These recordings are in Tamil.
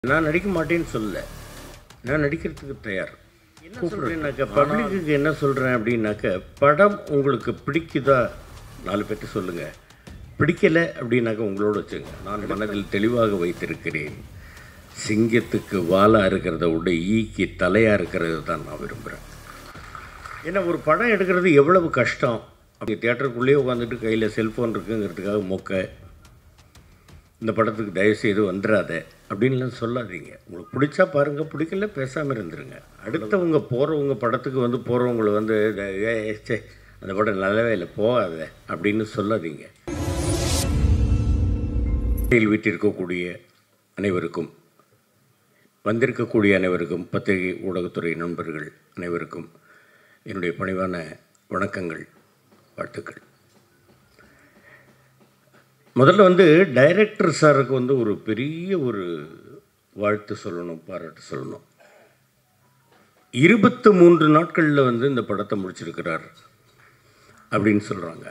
நான் நடிக்க மாட்டேன்னு சொல்லல. நான் நடிக்கிறதுக்கு தயார். என்ன சொல்கிறேன்னாக்கா, பப்ளிக்கு என்ன சொல்கிறேன் அப்படின்னாக்கா, படம் உங்களுக்கு பிடிக்குதா 4 பேர்ட்ட சொல்லுங்கள். பிடிக்கலை அப்படின்னாக்கா உங்களோட வச்சுங்க. நான் மனதில் தெளிவாக வைத்திருக்கிறேன். சிங்கத்துக்கு வாலாக இருக்கிறத விட ஈக்கு தலையாக இருக்கிறது தான் நான் விரும்புகிறேன். ஏன்னா ஒரு படம் எடுக்கிறது எவ்வளவு கஷ்டம். அப்படி தியேட்டருக்குள்ளேயே உட்காந்துட்டு கையில் செல்ஃபோன் இருக்குங்கிறதுக்காக மொக்க இந்த படத்துக்கு தயவுசெய்து வந்துடாத அப்படின்லாம் சொல்லாதீங்க. உங்களுக்கு பிடிச்சா பாருங்கள், பிடிக்கல பேசாமல் இருந்துருங்க. அடுத்தவங்க போகிறவங்க படத்துக்கு வந்து போகிறவங்களை வந்து சே அந்த படம் நல்லாவே இல்லை போகாத அப்படின்னு சொல்லாதீங்க. வீட்டிற்கக்கூடிய அனைவருக்கும், வந்திருக்கக்கூடிய அனைவருக்கும், பத்திரிகை ஊடகத்துறை நண்பர்கள் அனைவருக்கும் என்னுடைய பணிவான வணக்கங்கள், வாழ்த்துக்கள். முதல்ல வந்து டைரக்டர் சாருக்கு வந்து ஒரு பெரிய ஒரு வாழ்த்து சொல்லணும், பாராட்டு சொல்லணும். 23 நாட்களில் வந்து இந்த படத்தை முடிச்சிருக்கிறார் அப்படின்னு சொல்கிறாங்க.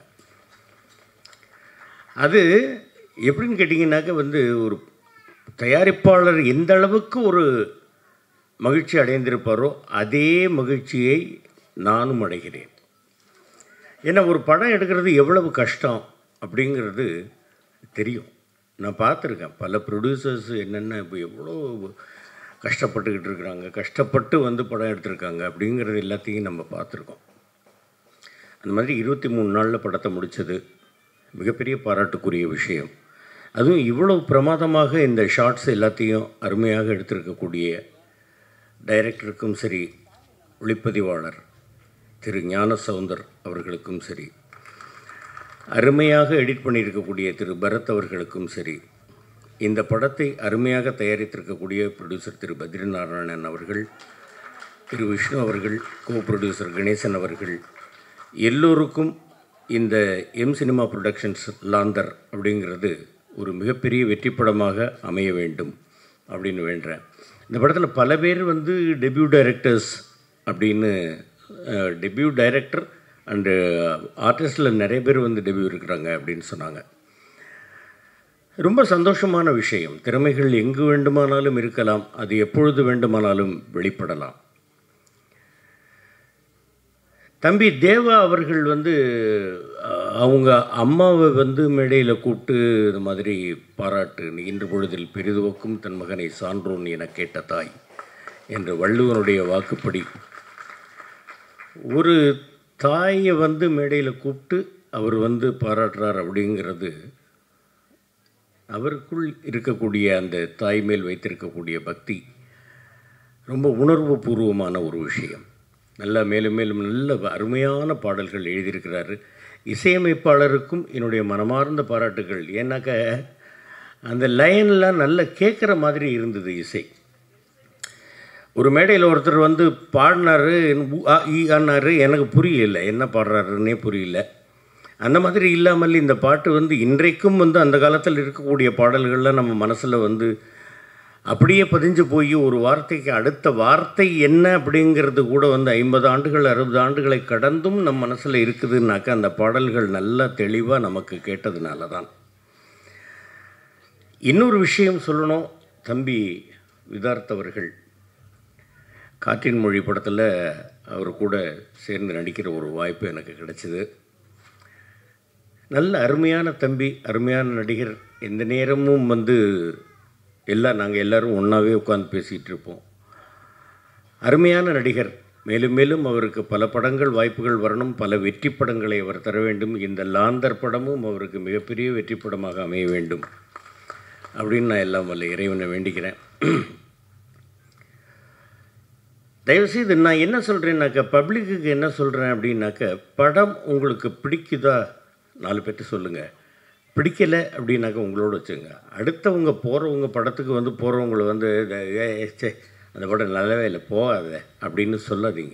அது எப்படின்னு கேட்டிங்கன்னாக்க வந்து ஒரு தயாரிப்பாளர் எந்த அளவுக்கு ஒரு மகிழ்ச்சி அடைந்திருப்பாரோ அதே மகிழ்ச்சியை நானும் அடைகிறேன். ஏன்னா ஒரு படம் எடுக்கிறது எவ்வளவு கஷ்டம் அப்படிங்கிறது தெரியும். நான் பார்த்துருக்கேன் பல ப்ரொடியூசர்ஸ் என்னென்ன இப்போ எவ்வளோ கஷ்டப்பட்டுக்கிட்டு இருக்கிறாங்க, கஷ்டப்பட்டு வந்து படம் எடுத்திருக்காங்க அப்படிங்கிறது எல்லாத்தையும் நம்ம பார்த்துருக்கோம். அந்த மாதிரி 23 நாளில் படத்தை முடித்தது மிகப்பெரிய பாராட்டுக்குரிய விஷயம். அதுவும் இவ்வளவு பிரமாதமாக இந்த ஷார்ட்ஸ் எல்லாத்தையும் அருமையாக எடுத்திருக்கக்கூடிய டைரக்டருக்கும் சரி, ஒளிப்பதிவாளர் திரு ஞானசவுந்தர் அவர்களுக்கும் சரி, அருமையாக எடிட் பண்ணியிருக்கக்கூடிய திரு பரத் அவர்களுக்கும் சரி, இந்த படத்தை அருமையாக தயாரித்திருக்கக்கூடிய ப்ரொடியூசர் திரு பத்ரிநாராயணன் அவர்கள், திரு விஷ்ணு அவர்கள், கோ ப்ரொடியூசர் கணேசன் அவர்கள், எல்லோருக்கும் இந்த எம் சினிமா ப்ரொடக்ஷன்ஸ் லாந்தர் அப்படிங்கிறது ஒரு மிகப்பெரிய வெற்றி படமாக அமைய வேண்டும் அப்படின்னு வேண்டுறேன். இந்த படத்தில் பல பேர் வந்து டெபியூ டைரக்டர்ஸ் அப்படின்னு, டெபியூ டைரக்டர் அண்டு ஆர்டிஸ்டில் நிறைய பேர் வந்து டெபியூ இருக்கிறாங்க அப்படின்னு சொன்னாங்க. ரொம்ப சந்தோஷமான விஷயம். திறமைகள் எங்கு வேண்டுமானாலும் இருக்கலாம், அது எப்பொழுது வேண்டுமானாலும் வெளிப்படலாம். தம்பி தேவா அவர்கள் வந்து அவங்க அம்மாவை வந்து மேடையில் கூப்பிட்டு இந்த மாதிரி பாராட்டு, இன்று பொழுதில் பெரிதுவக்கும் தன் மகனை சான்றோன் என கேட்ட தாய் என்ற வள்ளுவனுடைய வாக்குப்படி ஒரு தாயை வந்து மேடையில் கூப்பிட்டு அவர் வந்து பாராட்டுறார் அப்படிங்கிறது அவருக்குள் இருக்கக்கூடிய அந்த தாய் மேல் வைத்திருக்கக்கூடிய பக்தி ரொம்ப உணர்வு பூர்வமான ஒரு விஷயம். நல்லா மேலும் மேலும் நல்ல அருமையான பாடல்கள் எழுதியிருக்கிறாரு. இசையமைப்பாளருக்கும் என்னுடைய மனமார்ந்த பாராட்டுகள். ஏன்னாக்க அந்த லைன்லாம் நல்லா கேட்குற மாதிரி இருந்தது இசை. ஒரு மேடையில் ஒருத்தர் வந்து பாடினார், ஆனார், எனக்கு புரியல என்ன பாடுறாருன்னே புரியல. அந்த மாதிரி இல்லாமல் இந்த பாட்டு வந்து இன்றைக்கும் வந்து அந்த காலத்தில் இருக்கக்கூடிய பாடல்கள்லாம் நம்ம மனசில் வந்து அப்படியே பதிஞ்சு போய் ஒரு வார்த்தைக்கு அடுத்த வார்த்தை என்ன அப்படிங்கிறது கூட வந்து 50 ஆண்டுகள் 60 ஆண்டுகளை கடந்தும் நம் மனசில் இருக்குதுன்னாக்கா அந்த பாடல்கள் நல்லா தெளிவாக நமக்கு கேட்டதுனால தான். இன்னொரு விஷயம் சொல்லணும். தம்பி விதார்த் அவர்கள் காற்றின் மொழி படத்தில் அவர் கூட சேர்ந்து நடிக்கிற ஒரு வாய்ப்பு எனக்கு கிடைச்சிது. நல்ல அருமையான தம்பி, அருமையான நடிகர். எந்த நேரமும் வந்து நாங்கள் எல்லோரும் ஒன்றாவே உட்காந்து பேசிகிட்டு இருப்போம். அருமையான நடிகர். மேலும் மேலும் அவருக்கு பல படங்கள் வாய்ப்புகள் வரணும், பல வெற்றி படங்களை அவர் தர வேண்டும். இந்த லாந்தர் படமும் அவருக்கு மிகப்பெரிய வெற்றி படமாக அமைய வேண்டும் அப்படின்னு நான் எல்லாம் வல்ல இறைவனை வேண்டிக்கிறேன். தயவுசெய்து நான் என்ன சொல்கிறேன்னாக்கா, பப்ளிக்கு என்ன சொல்கிறேன் அப்படின்னாக்கா, படம் உங்களுக்கு பிடிக்குதா 4 பேர்ட்ட சொல்லுங்கள். பிடிக்கலை அப்படின்னாக்கா உங்களோட வச்சுங்க. அடுத்தவங்க போகிறவங்க படத்துக்கு வந்து போகிறவங்களை வந்து சே அந்த படம் நல்லாவே இல்லை போகாத அப்படின்னு சொல்லாதீங்க.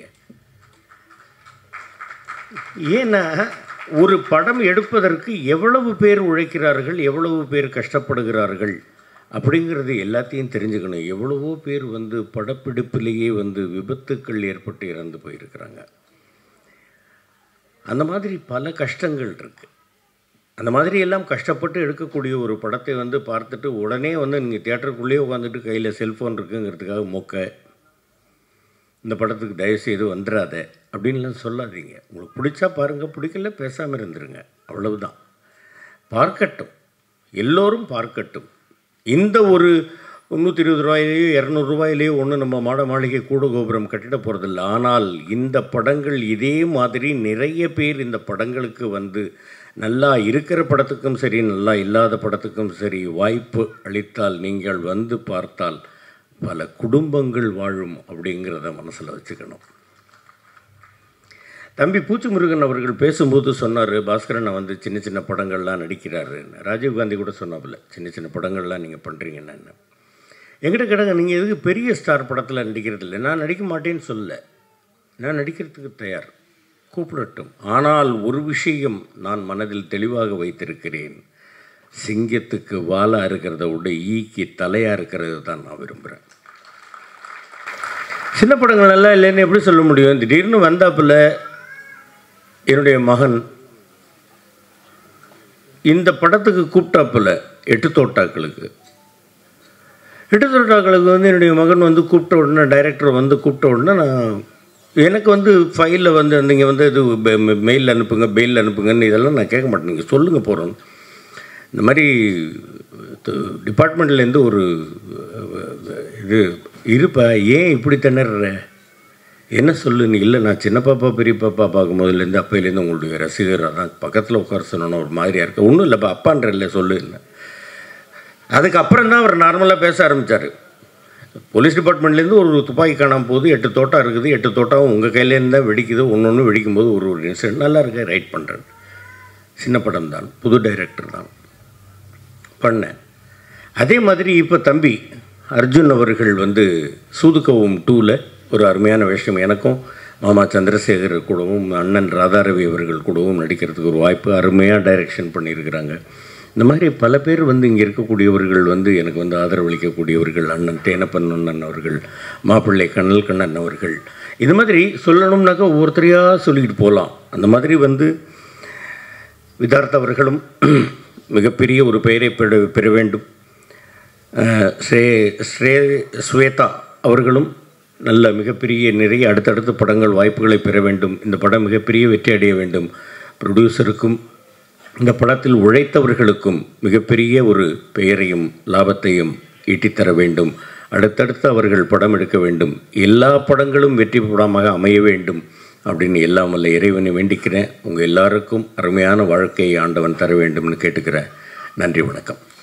ஏன்னா ஒரு படம் எடுப்பதற்கு எவ்வளவு பேர் உழைக்கிறார்கள், எவ்வளவு பேர் கஷ்டப்படுகிறார்கள் அப்படிங்கிறது எல்லாத்தையும் தெரிஞ்சுக்கணும். எவ்வளவோ பேர் வந்து படப்பிடிப்பிலேயே வந்து விபத்துக்கள் ஏற்பட்டு இறந்து போயிருக்கிறாங்க. அந்த மாதிரி பல கஷ்டங்கள் இருக்குது. அந்த மாதிரி எல்லாம் கஷ்டப்பட்டு எடுக்கக்கூடிய ஒரு படத்தை வந்து பார்த்துட்டு உடனே வந்து நீங்கள் தியேட்டருக்குள்ளேயே உட்காந்துட்டு கையில் செல்ஃபோன் இருக்குங்கிறதுக்காக மொக்க இந்த படத்துக்கு தயவுசெய்து வந்துடாத அப்படின்லாம் சொல்லாதீங்க. உங்களுக்கு பிடிச்சா பாருங்கள், பிடிக்கல பேசாமல் இருந்துருங்க, அவ்வளவுதான். பார்க்கட்டும், எல்லோரும் பார்க்கட்டும். இந்த ஒரு 320 ரூபாயிலேயோ 200 ரூபாயிலேயோ ஒன்றும் நம்ம மாட மாளிகை கூட கோபுரம் கட்டிட போகிறதில்ல. ஆனால் இந்த படங்கள் இதே மாதிரி நிறைய பேர் இந்த படங்களுக்கு வந்து நல்லா இருக்கிற படத்துக்கும் சரி, நல்லா இல்லாத படத்துக்கும் சரி வாய்ப்பு அளித்தால், நீங்கள் வந்து பார்த்தால் பல குடும்பங்கள் வாழும் அப்படிங்கிறத மனசில் வச்சுக்கணும். தம்பி பூச்சி முருகன் அவர்கள் பேசும்போது சொன்னார், பாஸ்கரனை வந்து சின்ன சின்ன படங்கள்லாம் நடிக்கிறாருன்னு. ராஜீவ்காந்தி கூட சொன்னாப்புல, சின்ன சின்ன படங்கள்லாம் நீங்கள் பண்ணுறீங்கன்னு. என்கிட்ட கேட்டாங்க, நீங்கள் எதுக்கு பெரிய ஸ்டார் படத்தில் நடிக்கிறதில்லை? நான் நடிக்க மாட்டேன்னு சொல்ல, நான் நடிக்கிறதுக்கு தயார், கூப்பிடட்டும். ஆனால் ஒரு விஷயம் நான் மனதில் தெளிவாக வைத்திருக்கிறேன், சிங்கத்துக்கு வாலாக இருக்கிறத விட ஈக்கி தலையாக இருக்கிறது தான் நான் விரும்புகிறேன். சின்ன படங்கள் நல்லா இல்லைன்னு எப்படி சொல்ல முடியும்? திடீர்னு வந்தாப்புல என்னுடைய மகன் இந்த படத்துக்கு கூப்பிட்டாப்புல, எட்டு தோட்டாக்களுக்கு வந்து என்னுடைய மகன் வந்து கூப்பிட்ட உடனே, டைரக்டர் வந்து கூப்பிட்ட உடனே நான் எனக்கு வந்து ஃபைலில் வந்து நீங்கள் வந்து இது மெயில் அனுப்புங்க, பெயில் அனுப்புங்கன்னு இதெல்லாம் நான் கேட்க மாட்டேன். நீங்கள் சொல்லுங்கள் போகிறோம். இந்த மாதிரி டிபார்ட்மெண்ட்லேருந்து ஒரு இது இருப்பா, ஏன் இப்படி திணற, என்ன சொல்லு நீ? இல்லை, நான் சின்ன பாப்பா பெரிய பாப்பா பார்க்கும்போதுலேருந்து அப்பையிலேருந்து உங்களுடைய ரசிகராக தான், பக்கத்தில் உட்கார சொன்னோன்னு ஒரு மாதிரியாக இருக்குது. ஒன்றும் இல்லைப்பா, அப்பான்ற இல்லை சொல்லு இல்லை. அதுக்கப்புறம் தான் அவர் நார்மலாக பேச ஆரம்பித்தார். போலீஸ் டிபார்ட்மெண்ட்லேருந்து ஒரு துப்பாக்கி காணாமல் போகுது, 8 தோட்டா இருக்குது, 8 தோட்டாவும் உங்கள் கையிலேருந்து தான் வெடிக்குது, ஒன்று வெடிக்கும்போது ஒரு இன்சிடென்ட் நல்லா இருக்க ரைட் பண்ணுறேன். சின்ன படம் தான், புது டைரக்டர் தான் பண்ணேன். அதே மாதிரி இப்போ தம்பி அர்ஜுன் அவர்கள் வந்து சூதுகவும் 2ல் ஒரு அருமையான விஷயம், எனக்கும் மாமா சந்திரசேகர் கூடவும் அண்ணன் ராதாரவி அவர்கள் கூடவும் நடிக்கிறதுக்கு ஒரு வாய்ப்பு, அருமையாக டைரெக்ஷன் பண்ணியிருக்கிறாங்க. இந்த மாதிரி பல பேர் வந்து இங்கே இருக்கக்கூடியவர்கள் வந்து எனக்கு வந்து ஆதரவளிக்கக்கூடியவர்கள், அண்ணன் தேனப்பன் அண்ணன் அவர்கள், மாப்பிள்ளை கண்ணல் கண்ணன் அவர்கள், இது மாதிரி சொல்லணும்னாக்கா ஒவ்வொருத்தரையாக சொல்லிக்கிட்டு போகலாம். அந்த மாதிரி வந்து விதார்த் அவர்களும் மிகப்பெரிய ஒரு பெயரை பெற வேண்டும். ஸ்வேதா அவர்களும் நல்ல மிகப்பெரிய நிறைய அடுத்தடுத்த படங்கள் வாய்ப்புகளை பெற வேண்டும். இந்த படம் மிகப்பெரிய வெற்றி அடைய வேண்டும். ப்ரொடியூசருக்கும் இந்த படத்தில் உழைத்தவர்களுக்கும் மிகப்பெரிய ஒரு பெயரையும் லாபத்தையும் ஈட்டித்தர வேண்டும். அடுத்தடுத்து அவர்கள் படம் எடுக்க வேண்டும். எல்லா படங்களும் வெற்றி படமாக அமைய வேண்டும் அப்படின்னு எல்லாம் வல்ல இறைவனை வேண்டிக்கிறேன். உங்கள் எல்லாருக்கும் அருமையான வாழ்க்கையை ஆண்டவன் தர வேண்டும்னு கேட்டுக்கிறேன். நன்றி, வணக்கம்.